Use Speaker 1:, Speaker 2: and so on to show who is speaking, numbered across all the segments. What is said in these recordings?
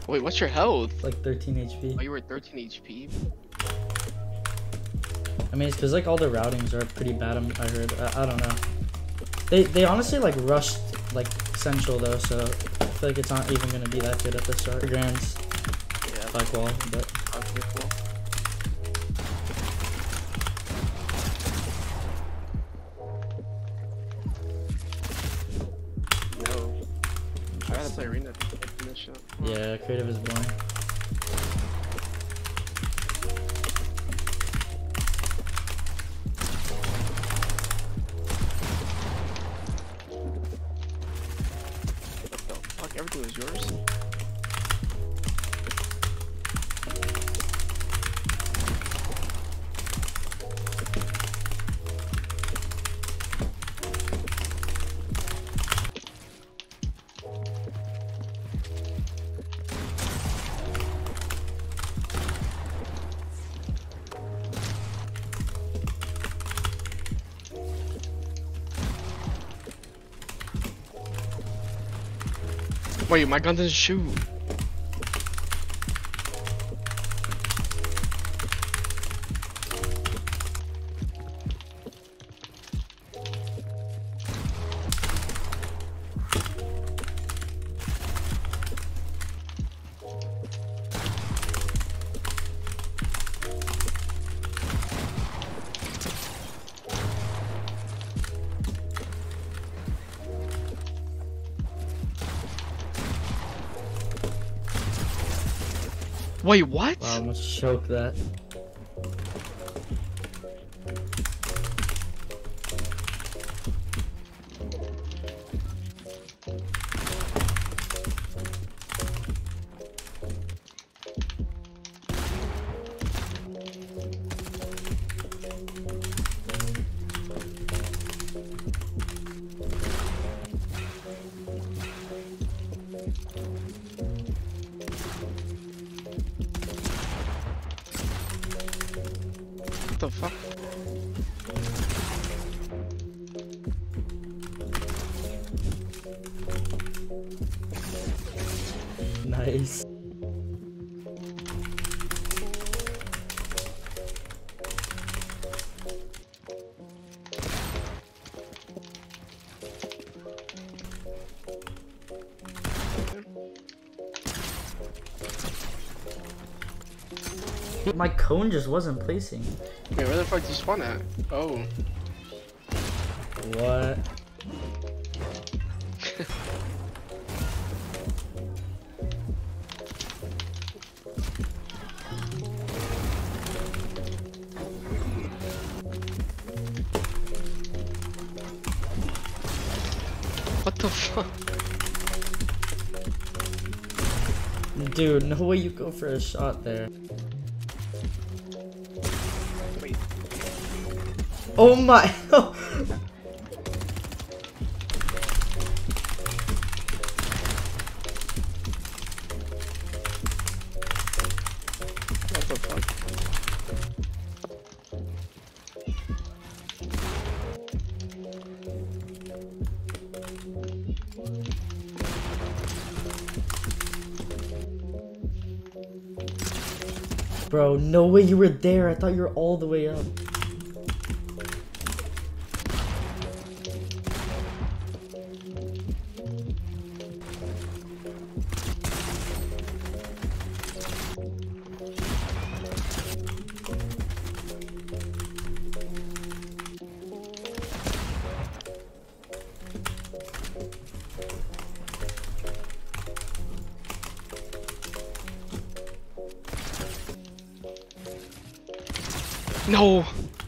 Speaker 1: Wait, what's your health?
Speaker 2: Like 13
Speaker 1: Oh,
Speaker 2: HP.
Speaker 1: you were 13 HP?
Speaker 2: I mean, it's because like all the routings are pretty bad. I heard. I don't know. They honestly like rushed like Central though, so I feel like it's not even gonna be that good at the start. Grands,
Speaker 1: Yeah.
Speaker 2: like wall, but
Speaker 1: Okay, cool. No. I gotta play arena to get this shit.
Speaker 2: yeah, creative is boring.
Speaker 1: What the fuck? Everything was yours? Wait, my gun doesn't shoot. Wait, what?
Speaker 2: Wow, I almost choked that.
Speaker 1: What the fuck?
Speaker 2: Nice. My cone just wasn't placing.
Speaker 1: Wait, where the fuck did you spawn at? Oh.
Speaker 2: What?
Speaker 1: What the fuck?
Speaker 2: Dude, no way you go for a shot there.
Speaker 1: Wait.
Speaker 2: Oh my!
Speaker 1: What the fuck?
Speaker 2: Bro, no way you were there. I thought you were all the way up.
Speaker 1: No!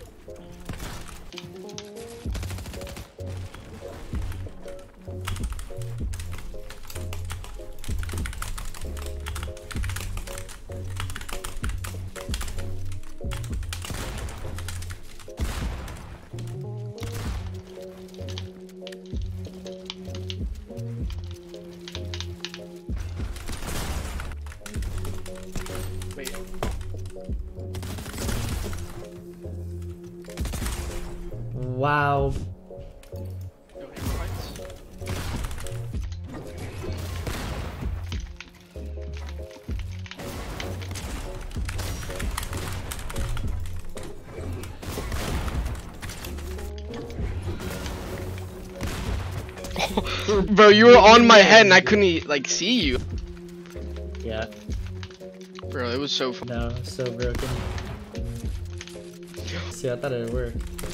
Speaker 1: Wait.
Speaker 2: Wow.
Speaker 1: No hit points. Bro, you were on my head and I couldn't like see you.
Speaker 2: Yeah.
Speaker 1: Bro, it was so fun.
Speaker 2: No, it's so broken. See, I thought it'd work.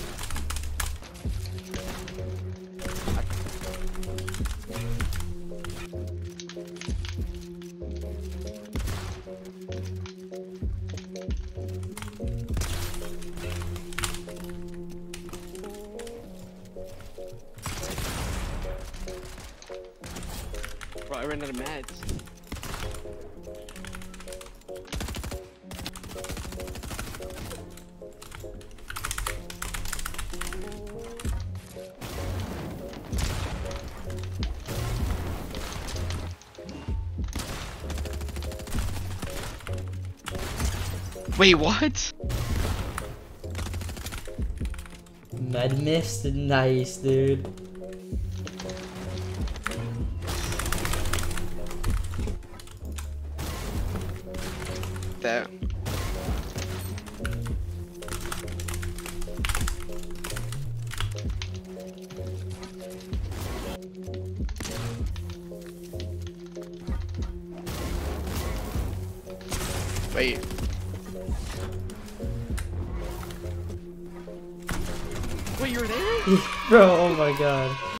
Speaker 1: Bro, I ran out of meds. Wait, what?
Speaker 2: Med mist, nice, dude.
Speaker 1: That. Wait. Wait, you were there?
Speaker 2: Bro, oh my god.